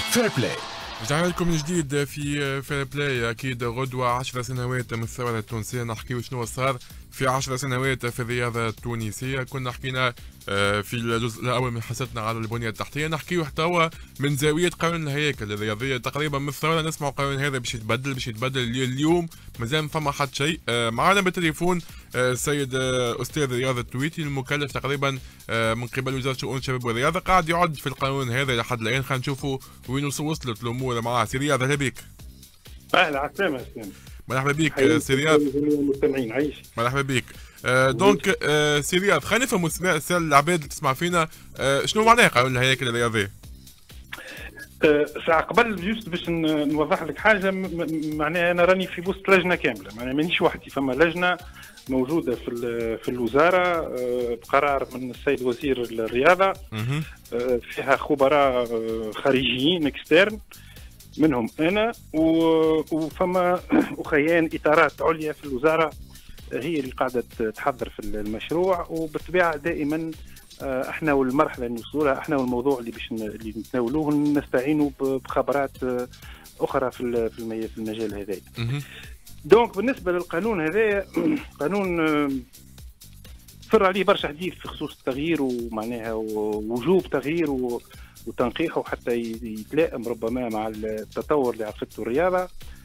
فير بلاي. رجعنا لكم من جديد في فير بلاي. اكيد غدوه 10 سنوات من الثوره التونسيه، نحكيو شنو صار في 10 سنوات في الرياضه التونسيه. كنا حكينا في الجزء الاول من حصتنا على البنيه التحتيه، نحكيو حتى من زاويه قانون الهياكل الرياضيه. تقريبا من الثوره نسمعوا قانون هذا باش يتبدل اليوم مازال فما حد شيء. معنا بالتليفون السيد استاذ رياض التويتي المكلف تقريبا من قبل وزاره شؤون الشباب والرياضه، قاعد يعد في القانون هذا لحد الان. خلينا نشوفوا وين وصلت الامور معاه. سي رياض اهلا بك. اهلا عسلامة. مرحبا بك سي رياض. المستمعين عايش. مرحبا بك. دونك سي رياض خلينا نفهموا العباد اللي تسمع فينا شنو معناه قانون الهياكل الرياضيه؟ ساعة قبل جوست باش نوضح لك حاجة، معناها أنا راني في وسط لجنة كاملة، معناها مانيش وحدي، فما لجنة موجودة في الوزارة بقرار من السيد وزير الرياضة، فيها خبراء خارجيين اكسترن منهم أنا، وفما أخيان إطارات عليا في الوزارة هي اللي قاعدة تحضر في المشروع. وبالطبيعة دائما احنا والمرحله اللي نوصلوا لها، احنا والموضوع اللي نتناولوه نستعينوا بخبرات اخرى في المجال هذا. دونك بالنسبه للقانون هذا، قانون فر عليه برشا حديث في خصوص التغيير، ومعناها وجوب تغيير وتنقيحه حتى يتلائم ربما مع التطور اللي عرفته الرياضه.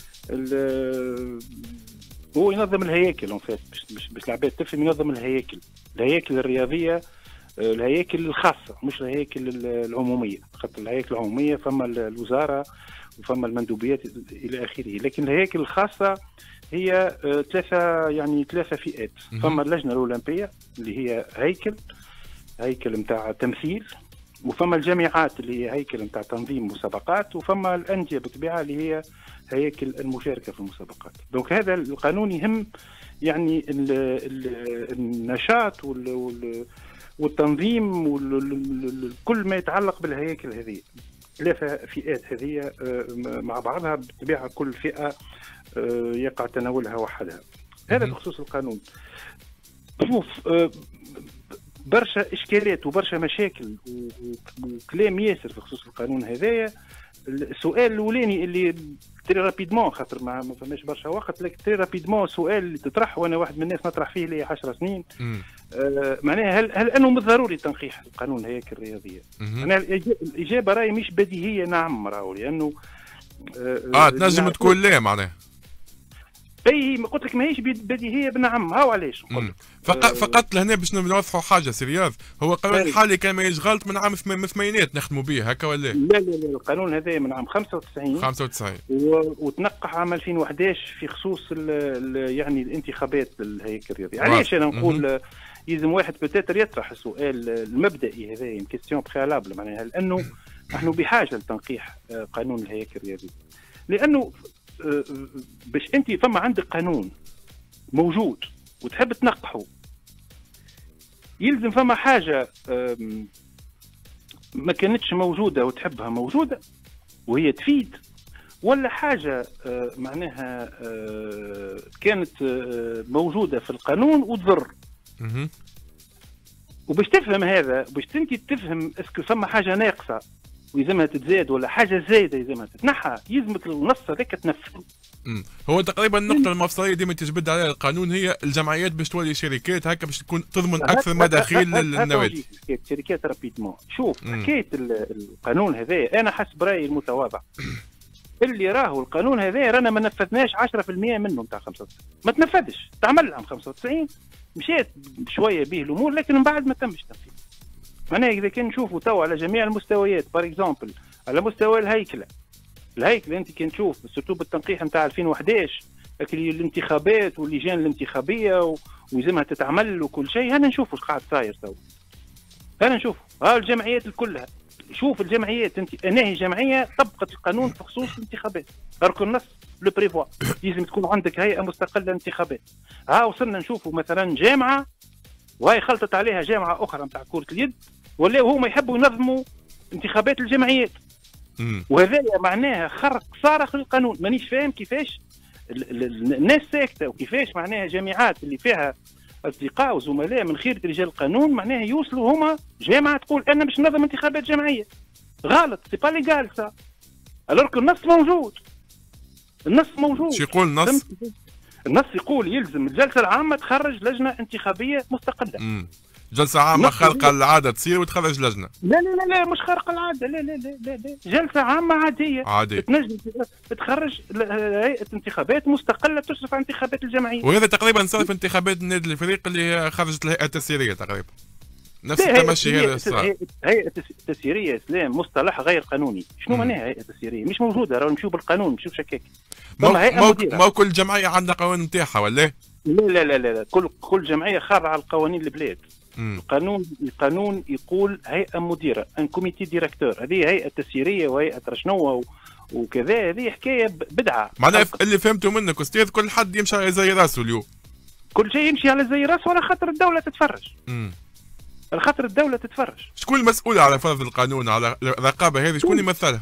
هو ينظم الهياكل باش العباد تفهم، ينظم الهياكل الرياضيه، الهياكل الخاصة مش الهياكل العمومية، خاطر الهياكل العمومية فما الوزارة وفما المندوبيات إلى آخره، لكن الهياكل الخاصة هي ثلاثة فئات. فما اللجنة الأولمبية اللي هي هيكل متاع تمثيل، وفما الجامعات اللي هي هيكل متاع تنظيم مسابقات، وفما الأندية بالطبيعة اللي هي هياكل المشاركة في المسابقات. دونك هذا القانون يهم يعني النشاط والتنظيم وكل ما يتعلق بالهياكل هذه. ثلاثة فئات هذه مع بعضها بالطبيعة، كل فئة يقع تناولها وحدها. هذا بخصوص القانون. شوف، برشا إشكالات وبرشا مشاكل وكلام ياسر في خصوص القانون هذايا. السؤال الأولاني اللي تري رابيدمون، خاطر ما فماش برشا وقت، لكن تري رابيدمون السؤال اللي تطرح، وانا واحد من الناس نطرح فيه لي 10 سنين، معناها هل انه من الضروري تنقيح القانون الهياكل الرياضيه؟ انا الاجابه راهي مش بديهيه، نعم راهو، لانه تنجم تقول لا معناها. اي قلت لك ماهيش بديهيه بنعم. هاو علاش فقط لهنا باش نوضحوا حاجه سي رياض. هو القانون الحالي كان ماهيش غلط من عام الثمانينات نخدموا به هكا ولا لا؟ القانون هذا من عام 95 وتنقح عام 2011 في خصوص يعني الانتخابات للهياكل الرياضي. علاش انا نقول يلزم واحد بتاتر يطرح السؤال المبدئي هذا، كيستيون بريالابل، معناها لانه نحن بحاجه لتنقيح قانون الهياكل الرياضي، لانه باش انت فما عندك قانون موجود وتحب تنقحه، يلزم فما حاجه ما كانتش موجوده وتحبها موجوده وهي تفيد، ولا حاجه معناها كانت موجوده في القانون وتضر. وباش تفهم هذا، باش انت تفهم اسكو فما حاجه ناقصه ويلزمها تتزاد ولا حاجه زايده يلزمها تتنحى، يلزمك النص هذاك تنفذه. هو تقريبا النقطه المفصليه ديما تجبد عليها القانون هي الجمعيات باش تولي شركات هكا باش تكون تضمن اكثر مداخيل للنوادي. شركات رابيدمون. شوف، حكايه القانون هذا انا حسب رايي المتواضع اللي راهو القانون هذا رانا ما نفذناش 10% منه نتاع 95، ما تنفذش. تعمل عام 95 مشيت شويه به الامور، لكن من بعد ما تمش تنفيذ. معناها اذا كان نشوفوا تو على جميع المستويات، بار اكزومبل على مستوى الهيكله انت كان تشوف سورتو بالتنقيح نتاع 2011 الانتخابات واللجان الانتخابيه ويلزمها تتعمل وكل شيء، هذا نشوفوا ايش قاعد صاير تو. هذا نشوفوا الجمعيات كلها. شوف الجمعيات، انت انهي جمعيه طبقت القانون في خصوص الانتخابات، ركن النص لو بريفوا لازم تكون عندك هيئه مستقله انتخابات. وصلنا نشوفوا مثلا جامعه وهي خلطت عليها جامعه اخرى نتاع كره اليد، ولا هما يحبوا ينظموا انتخابات الجمعيات. وهذا معناها خرق صارخ للقانون. مانيش فاهم كيفاش الناس ساكته، وكيفاش معناها جامعات اللي فيها اصدقاء وزملاء من خيرة رجال القانون معناها يوصلوا هما جامعه تقول انا باش ننظم انتخابات جمعيه. غلط، سي با ليغال سا. الورك النص موجود. النص موجود. شو يقول النص؟ النص يقول يلزم الجلسه العامه تخرج لجنه انتخابيه مستقله. جلسة عامة خارقة للعادة تصير وتخرج لجنة. لا لا لا لا مش خارقة العادة، لا لا لا لا, لا. جلسة عامة عادية تنجم تخرج هيئة انتخابات مستقلة تشرف على انتخابات الجمعية. وهذا تقريبا صار في انتخابات النادي الفريق اللي خرجت الهيئة التسييرية تقريبا. نفس التمشي هذا صار. هيئة التسييرية اسلام مصطلح غير قانوني. شنو معناها هيئة تسييرية؟ مش موجودة، راهو نمشيو بالقانون نمشيو شكاك. ما كل جمعية عندها قوانين نتاعها ولا؟ لا لا لا لا كل جمعية خاضعة على القوانين البلاد. القانون يقول هيئه مديره ان كوميتي ديريكتور، هذه هيئه تسييريه وهيئه شنو وكذا، هذه حكايه بدعه. معناها اللي فهمته منك استاذ كل حد يمشي على زي راسه اليوم، كل شيء يمشي على زي راسه على خاطر الدوله تتفرج. على خاطر الدوله تتفرج. شكون المسؤول على فرض القانون على الرقابه هذه؟ شكون يمثلها؟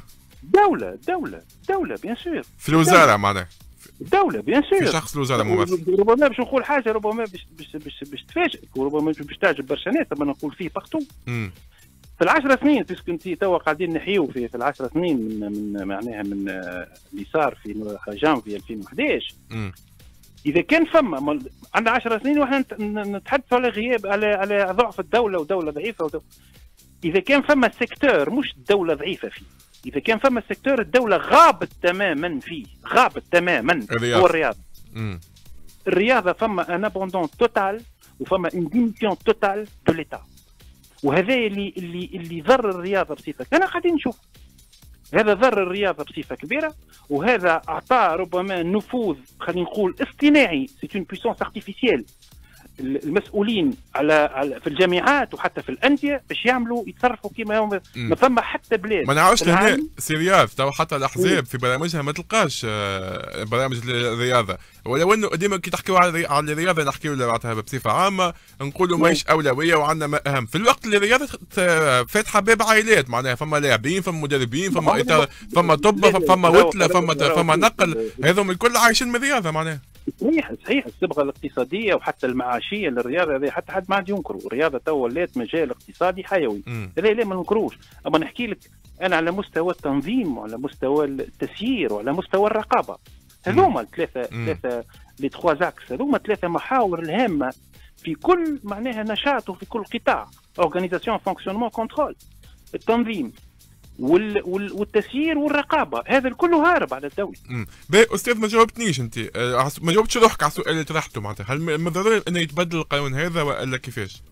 دولة بيان سور. في الوزاره معناها الدولة بيان سور. في شخص الوزارة ممثل. ربما باش نقول حاجة ربما باش تفاجئك وربما باش تعجب برشا ناس، اما نقول فيه باغتو. في ال10 سنين بيسك انت توا قاعدين نحيو في ال10 سنين من معناها من اللي صار في جانفي 2011. إذا كان فما عندنا 10 سنين وإحنا نتحدثوا على غياب على ضعف الدولة ودولة ضعيفة إذا كان فما سيكتور مش الدولة ضعيفة فيه، إذا كان فما سيكتور الدولة غابت تماما فيه، غابت تماما، هو الرياضة. الرياضة فما ان ابوندون توتال وفما ان ديميسيون توتال دو ليتا، وهذا اللي ضر الرياضة بصفة، أنا قاعدين نشوف هذا ضر الرياضة بصفة كبيرة، وهذا أعطى ربما نفوذ خلينا نقول اصطناعي، سي اون بويسونس ارتيفيسيال المسؤولين على في الجامعات وحتى في الانديه باش يعملوا يتصرفوا كما هم. ما ثم حتى بلاد ما نعرفش هنا سيرياض تو حتى الاحزاب في برامجها ما تلقاش برامج الرياضه، ولو انه ديما كي تحكيوا على الرياضه نحكيوا معناتها بصفه عامه نقولوا ماهيش اولويه وعندنا ما اهم، في الوقت اللي الرياضه فاتحه باب عائلات معناها فما لاعبين فما مدربين فما اطار فما طب فما وتله فما نقل، هذوم الكل عايشين من الرياضه معناها. صحيح الصبغه الاقتصاديه وحتى المعاشيه للرياضه هذه حتى حد ما عاد ينكروا، الرياضه تو ولات مجال اقتصادي حيوي، هذا لا ما ننكروش، اما نحكي لك انا على مستوى التنظيم وعلى مستوى التسيير وعلى مستوى الرقابه، هذوما الثلاثه لي تخوا زاكس، هذوما ثلاثه محاور الهامه في كل معناها نشاط وفي كل قطاع، اورغانيزاسيون فونكسيونمون كنترول، التنظيم والتسيير والرقابه، هذا الكل هارب على الدوله. استاذ ما جاوبتنيش انت، ما جاوبتش روحك على السؤال اللي طرحته معناتها، هل من الضروري انه يتبدل القانون هذا ولا كيفاش؟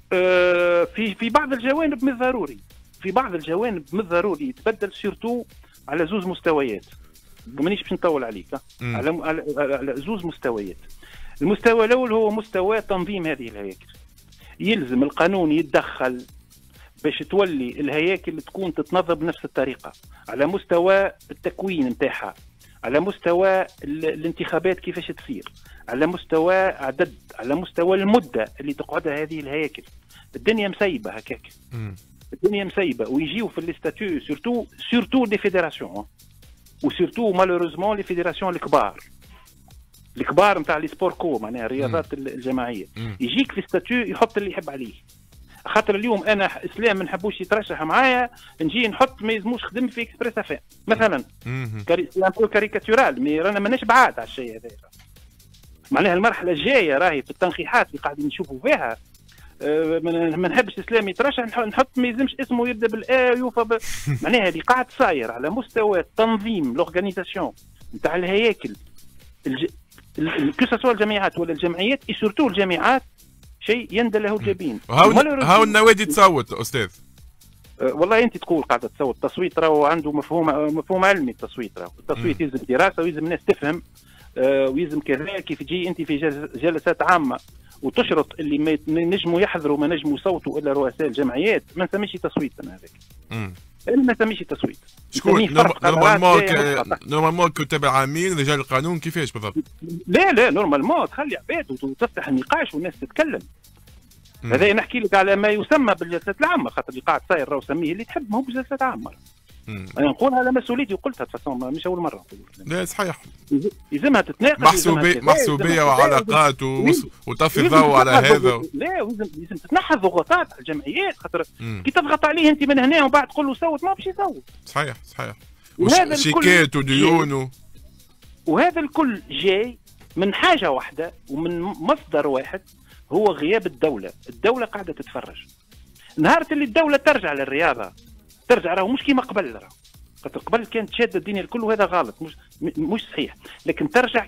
في بعض الجوانب من الضروري، في بعض الجوانب من الضروري يتبدل سيرتو على زوز مستويات، مانيش باش نطول عليك على زوز مستويات. المستوى الاول هو مستوى تنظيم هذه الهياكل، يلزم القانون يتدخل باش تولي الهياكل تكون تتنظم بنفس الطريقه، على مستوى التكوين نتاعها، على مستوى الانتخابات كيفاش تصير، على مستوى عدد، على مستوى المده اللي تقعدها هذه الهياكل. الدنيا مسيبه هكاك، الدنيا مسيبه، ويجيو في الاستاتيو سورتو دي فيدراسيون، وسورتو مالوروزمون لي فيدراسيون الكبار نتاع لي سبور كو معناها الرياضات الجماعيه، يجيك في الاستاتيو يحط اللي يحب عليه. خاطر اليوم انا اسلام ما نحبوش يترشح معايا، نجي نحط ما يلزموش خدم في اكسبريس افان مثلا، كاريكاتورال، مي رانا ماناش بعاد على الشيء هذا. معناها المرحله الجايه راهي في التنقيحات اللي قاعدين نشوفوا فيها، ما نحبش اسلام يترشح نحط ما يلزمش اسمه يبدا بالا يوفى معناها هذه قاعد صاير على مستوى التنظيم، لورغانيزاسيون نتاع الهياكل، كو الجامعات ولا الجمعيات، سورتو الجامعات شيء يندى له الجبين. هاو النوادي تصوت استاذ؟ والله انت تقول قاعده تصوت، التصويت راهو عنده مفهوم علمي، التصويت راهو التصويت يلزم دراسه ويلزم الناس تفهم، ويلزم كذا كيف تجي انت في جلسات عامه وتشرط اللي ما نجموا يحضروا ما نجموا يصوتوا الا رؤساء الجمعيات، ما نسميش تصويت انا هذاك. انا ما نسميش تصويت. شكون نورمالمون كتاب العامين رجال القانون كيفاش بالضبط؟ لا نورمالمون تخلي عباد وتفتح النقاش والناس تتكلم. هذا نحكي لك على ما يسمى بالجلسات العامه، خاطر اللي قاعد صاير راهو سميه اللي تحب، ماهو بجلسات عامه. انا نقول على مسؤوليتي وقلتها تفاصيل مش اول مره نقول. لا صحيح، يلزمها تتناقش، محسوبيه وعلاقات وطفي الضوء على هذا. لا لازم تتنحى الضغوطات على الجمعيات، خاطر كي تضغط عليه انت من هنا وبعد تقول له صوت ما باش يصوت. صحيح وشيكات وديون وهذا الكل جاي من حاجه واحده ومن مصدر واحد، هو غياب الدوله. الدوله قاعده تتفرج. نهار اللي الدوله ترجع للرياضه، ترجع راهو مش كيما قبل، راهو خاطر قبل كانت شاده الدنيا الكل وهذا غلط، مش صحيح، لكن ترجع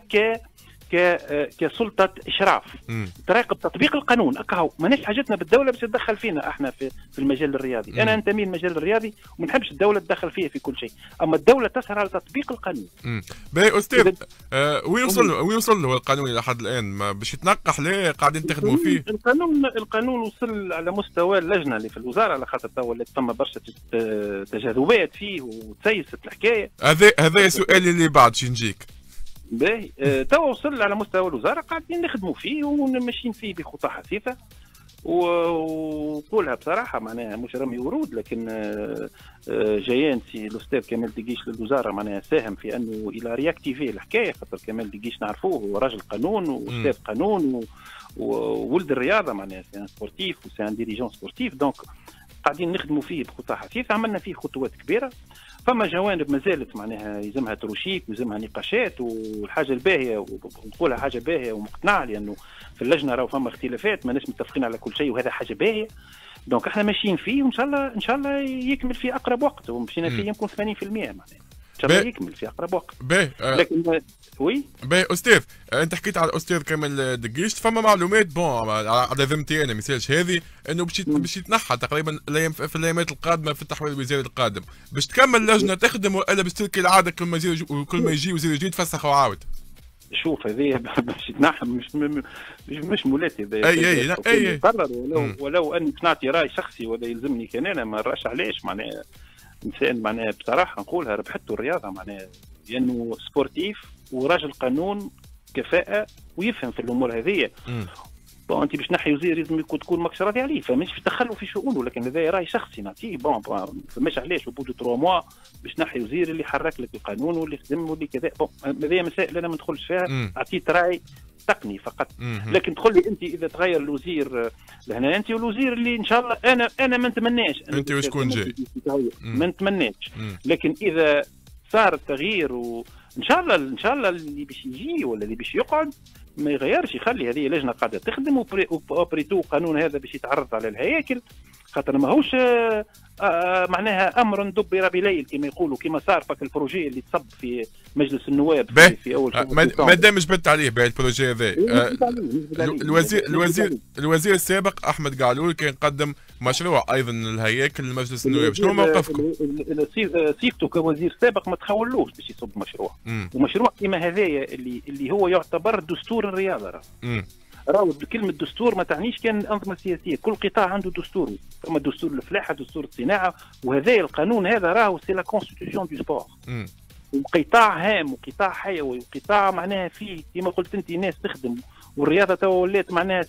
كسلطه اشراف تراقب تطبيق القانون. اكاهو ماناش حاجتنا بالدوله باش تدخل فينا احنا في المجال الرياضي. انا انتمي للمجال الرياضي وما نحبش الدوله تدخل فيه في كل شيء، اما الدوله تسهر على تطبيق القانون. باهي استاذ، وين وصل له القانون الى حد الان؟ باش يتنقح ليه قاعدين تخدموا فيه؟ القانون وصل على مستوى اللجنه اللي في الوزاره، على خاطر توا ولات ثم برشا تجاذبات فيه وتسيست الحكايه. هذا سؤالي اللي بعد شي نجيك. باهي توا وصل على مستوى الوزاره، قاعدين نخدموا فيه وماشيين فيه بخطى حثيثه، وقولها بصراحه معناها مش رمي ورود، لكن جيان سي الاستاذ كمال دقيش للوزاره معناها ساهم في انه الى رياكتيفي الحكايه، خاطر كمال دقيش نعرفوه هو راجل قانون واستاذ قانون وولد الرياضه، معناها سي ان سبورتيف وسي ان ديريجون سبورتيف، دونك قاعدين نخدموا فيه بخطى حثيثه، عملنا فيه خطوات كبيره. فما جوانب ما زالت معناها يلزمها تروشيك ويلزمها نقاشات، والحاجه الباهيه ونقولها حاجه باهيه ومقتنعه، لانه في اللجنه راهو فما اختلافات ماناش متفقين على كل شيء، وهذا حاجه باهيه. دونك احنا ماشيين فيه، وان شاء الله يكمل في اقرب وقت، ومشينا فيه يمكن 80% معناها ان شاء الله يكمل في اقرب وقت. لكن وي استاذ، انت حكيت على الاستاذ كمال دقيشت، فما معلومات بون على ذمتي انا مثالش هذه انه باش يتنحى تقريبا في الايامات القادمه في التحويل الوزاري القادم، باش تكمل اللجنه تخدم ولا باش تلك العاده كل ما يجي وزير جديد فسخ وعاود؟ شوف هذه باش يتنحى مش مولاتي هذا اي قرر، ولو اني نعطي راي شخصي ولا يلزمني كان انا ما نراش علاش، معناها انسان معناها بصراحه نقولها ربحته الرياضه، معناها لانه سبورتيف وراجل قانون كفاءه ويفهم في الامور هذه. بون انت باش تنحي وزير لازم تكون ماكش راضي عليه، فماش باش تدخلوا في شؤونه، لكن هذا راي شخصي نعطيه. بون فماش علاش وبودو 3 موا باش تنحي وزير اللي حرك لك القانون واللي خدم واللي كذا. بون هذه مسائل انا ما ندخلش فيها، اعطيت راي تقني فقط. لكن تقول لي انت اذا تغير الوزير لهنا، انت والوزير اللي ان شاء الله انا ما نتمناش انت وشكون جاي ما نتمناش، لكن اذا صار التغيير وان شاء الله اللي باش يجي ولا اللي باش يقعد ما يغيرش، يخلي هذه لجنه قاعده تخدم، وبريتو قانون هذا باش يتعرض على الهياكل، خاطر ماهوش معناها امر دبر بليل كما يقولوا، كما صار فك البروجي اللي تصب في مجلس النواب في اول ما دام جبت عليه باهي البروجي هذا. الوزير السابق احمد قعلول كان قدم مشروع ايضا للهياكل لمجلس النواب، شنو موقفكم؟ سيفتو كوزير سابق ما تخولوش باش يصب مشروع، ومشروع كما هذايا اللي هو يعتبر دستور الرياضه. راهو كلمة دستور ما تعنيش كان الأنظمة السياسية، كل قطاع عنده دستور، ثم دستور الفلاحة، دستور الصناعة، وهذا القانون هذا راهو سي لا كونستيتيسيون دو سبور. وقطاع هام وقطاع حيوي وقطاع معناها فيه كما قلت أنت ناس تخدم، والرياضة توا ولات معناها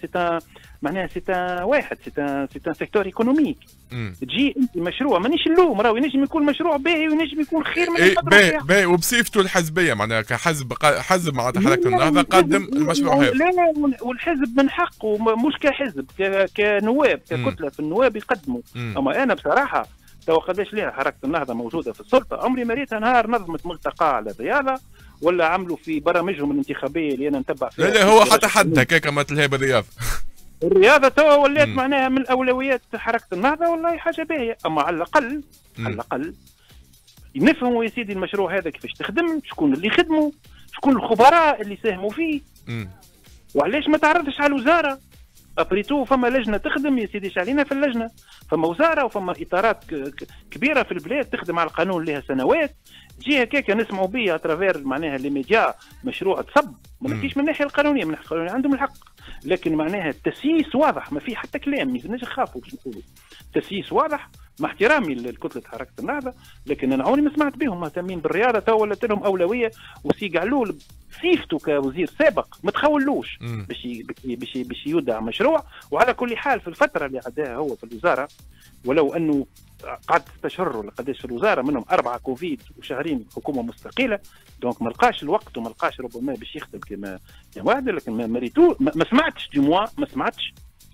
سيتا واحد سيتا سيكتور ايكونوميك. تجي انت مشروع مانيش اللوم، راهو ينجم يكون مشروع باهي وينجم يكون خير من باهي وبصفته الحزبيه معناها حزب معناتها حركه النهضه قدم المشروع هذا. لا والحزب من حقه مش كحزب كنواب ككتله في النواب يقدموا. اما انا بصراحه توا قداش ليها حركه النهضه موجوده في السلطه، عمري ما ريتها نهار نظمت ملتقى على الرياضه ولا عملوا في برامجهم الانتخابيه اللي انا نتبع فيها. لا هو حتى حد هكاك ما تلهي بالرياضه. الرياضه توا ولات معناها من اولويات حركه النهضه، والله حاجه باهيه، اما على الاقل نفهموا يا سيدي المشروع هذا كيفاش تخدم، شكون اللي خدموا، شكون الخبراء اللي ساهموا فيه، وعلاش ما تعرضش على الوزاره. ابريتو فما لجنه تخدم يا سيدي، علينا في اللجنه فما وزاره وفما اطارات كبيره في البلاد تخدم على القانون لها سنوات، تجي هكاك نسمعوا بها اترافير معناها لي ميديا مشروع تصب، ما نحكيش من الناحيه القانونيه، من الناحيه القانونيه عندهم الحق، لكن معناها التسييس واضح، ما في حتى كلام، ما يلزمناش نخافوا باش نقولوا التسييس واضح، مع احترامي لكتله حركه النهضه، لكن انا عمري ما سمعت بهم مهتمين بالرياضه، تو ولات لهم اولويه، وسي قعلول سيفته كوزير سابق ما تخولوش باش يودع مشروع. وعلى كل حال في الفتره اللي عداها هو في الوزاره، ولو انه قعد 6 اشهر ولا قداش في الوزاره، منهم 4 كوفيد وشهرين حكومه مستقله، دونك ما لقاش الوقت وما لقاش ربما باش يخدم كما واحد، لكن ما سمعتش ما سمعتش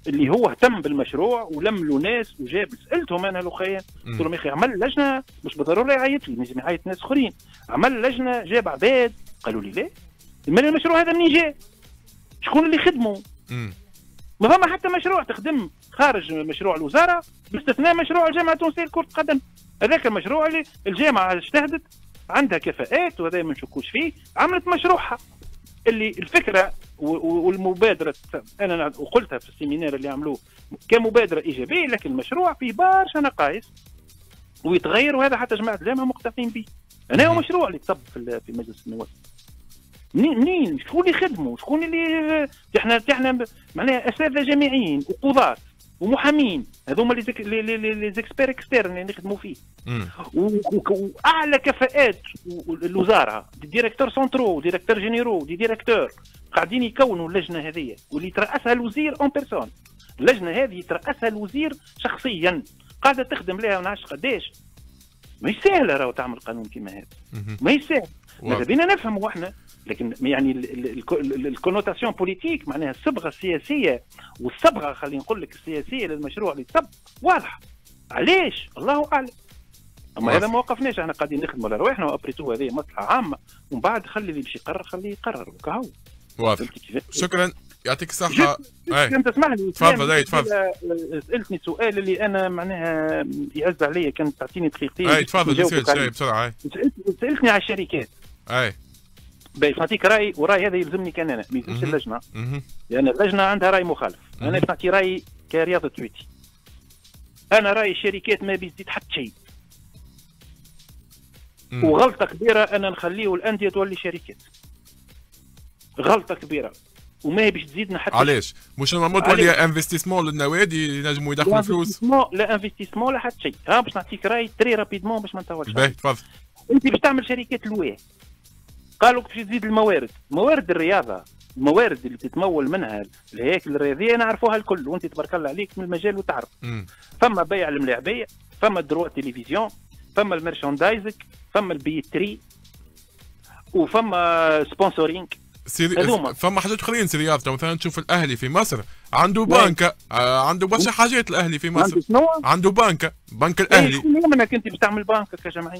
اللي هو اهتم بالمشروع ولم له ناس وجاب. سالتهم انا الاخويا قلت لهم يا اخي عمل لجنه، مش بالضروره يعيط لي، نجم يعيط ناس اخرين، عمل لجنه جاب عباد. قالوا لي لا، المشروع هذا منين جاء؟ شكون اللي خدمه؟ ما فما حتى مشروع تخدم خارج مشروع الوزاره باستثناء مشروع الجامعه التونسيه لكره القدم. هذاك المشروع اللي الجامعه اجتهدت، عندها كفاءات وهذا ما نشكوش فيه، عملت مشروعها اللي الفكره والمبادره. انا وقلتها في السيمينار اللي عملوه كمبادره ايجابيه، لكن المشروع فيه برشا نقائص ويتغير، وهذا حتى جماعه الجامعه مقتنعين به. انا هو مشروع اللي تصب في مجلس النواب. منين؟ شكون اللي خدموا؟ شكون اللي احنا معناها اساتذه جامعيين وقضاة ومحامين، هذوما لي زيكسبير اكسترن اللي نخدموا فيه. واعلى كفاءات الوزاره، دي ديريكتور سونترو، ديريكتور جينيرو، دي ديريكتور قاعدين يكونوا اللجنه هذه، واللي ترأسها الوزير اون بيرسون. اللجنه هذه ترأسها الوزير شخصيا، قاعده تخدم لها ما نعرفش قداش. ما هي سهله راهو تعمل قانون كيما هذا، ما هي سهله. ماذا بينا نفهموا احنا، لكن يعني الكونوتاسيون بوليتيك معناها الصبغه السياسيه والصبغه خلينا نقول لك السياسيه للمشروع اللي تصب واضحه. علاش؟ الله اعلم. اما هذا ما وقفناش، احنا قاعدين نخدموا على رواحنا، وابريتو هذه مصلحه عامه، ومن بعد خلي اللي باش يقرر خليه يقرر وكهو. واضح. شكرا، يعطيك الصحه. كنت تسمح لي تفضل. تفضل. سالتني سؤال اللي انا معناها يعز عليا، كانت تعطيني دقيقتين. تفضل بسرعه. سالتني على الشركات. باش نعطيك راي، وراي هذا يلزمني كان انا، ما يلزمش اللجنه، لان اللجنه عندها راي مخالف. انا باش نعطي رايي كرياضه تويتي. انا رايي الشركات ما بيزيد حتى شيء، وغلطه كبيره ان نخليه الانديه تولي شركات. غلطه كبيره وما باش تزيدنا حتى. علاش؟ مش نورمال تولي انفستيسمون للنوادي ينجموا يدخلوا فلوس؟ لا انفستيسمون لا حتى شيء. ها باش نعطيك راي تري رابيدمون باش ما نطولش. باهي تفضل. انت باش تعمل شركات الواه، قالوا باش تزيد الموارد، موارد الرياضه، الموارد اللي تتمول منها الهياكل الرياضيه نعرفوها الكل، وانت تبارك الله عليك من المجال وتعرف. فما بيع الملاعبيه، فما الدروا تلفزيون، فما الميرشاندايزك، فما البيتري، وفما سبونسورينج. فما حاجات اخرين سي رياض. مثلا تشوف الاهلي في مصر عنده بنكه، عنده برشا حاجات. الاهلي في مصر عنده بنك الاهلي. شكون يمنعك انت باش تعمل بنكه كجمعيه؟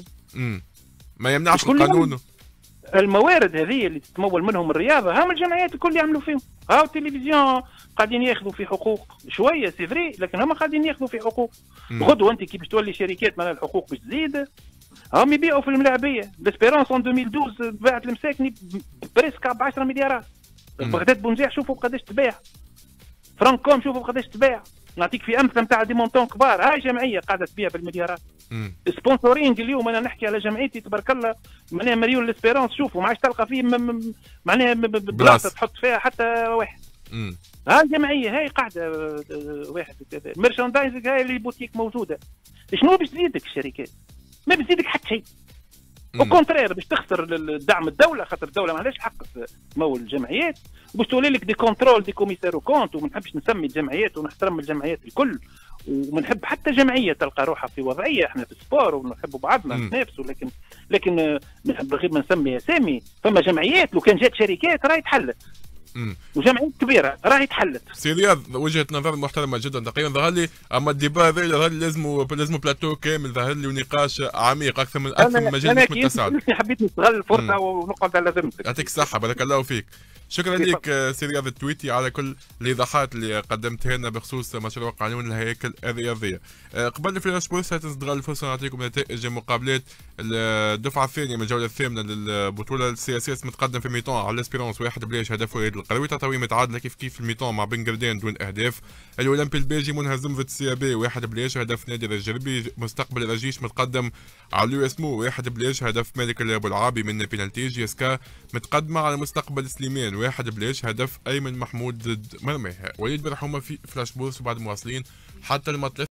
ما يمنعش القانون. الموارد هذه اللي تتمول منهم الرياضه، هم الجمعيات الكل يعملوا فيهم. هاو التلفزيون قاعدين ياخذوا في حقوق شويه سي فري، لكن هم قاعدين ياخذوا في حقوق. غدوه انت كي باش تولي شركات معناها الحقوق باش تزيد. هم يبيعوا في الملاعبيه. ليسبيرونس اون 2012 باعت المساكني بريسك ب 10 مليارات. بغداد بونزيح شوفوا قداش تباع. فرانكوم شوفوا قداش تباع. نعطيك في امثله نتاع دي مونتون كبار. هاي جمعيه قاعده تبيع بالمليارات. سبونسورينج اليوم انا نحكي على جمعيتي تبارك الله معناها مليون ليسبيرونس. شوفوا ما عادش تلقى فيه معناها بلاصه تحط فيها حتى واحد. هاي جمعيه هاي قاعده واحد كذا. ميرشاندايزنج هاي اللي بوتيك موجوده. شنو باش تزيدك الشركات؟ ما بتزيدك حتى شيء. وكونترير باش تخسر دعم الدوله، خاطر الدوله ما عندهاش حق تمول الجمعيات، وباش تولي لك دي كونترول دي كوميسار كونت. وما نحبش نسمي الجمعيات ونحترم الجمعيات الكل، ومنحب حتى جمعيه تلقى روحها في وضعيه. احنا في السبور ونحبوا بعضنا نتنافسوا، لكن نحب غير ما نسمي اسامي. فما جمعيات لو كان جات شركات راهي تحلت، وجمعيات كبيره راهي تحلت. سي رياض وجهه نظر محترمه جدا. تقريبا ظهر لي اما الديبا هذا ظهر لي لازم بلاتو كامل، ظهر لي ونقاش عميق اكثر من مجال مش متسع. انا حبيت نستغل الفرصه ونقعد على ذمتك. يعطيك الصحه، بارك الله فيك. شكرا لك سي رياض التويتي على كل الايضاحات اللي قدمتها لنا بخصوص مشروع قانون الهياكل الرياضيه. قبل الفلاش بوست هتستغل الفرصه نعطيكم نتائج مقابلات الدفعه الثانيه من الجوله الثامنه للبطوله السياسيه. متقدم في ميطون على الاسبيرونس 1 بلاش، هدف وليد القروي. تطوي متعادله كيف في الميطون مع بن قردان دون اهداف. الاولمبي البيجي منهزم ضد السي بي 1 بلاش، هدف نادر الجربي. مستقبل الرجيش متقدم على اليو اس مو 1 بلاش، هدف مالك ابو العابي من بينالتي. جي اس كا متقدمه على مستقبل سليمان 1 بلاش، هدف ايمن محمود ضد مرميها. وليد برحومه في فلاش بوست. وبعد مواصلين حتى المطلب.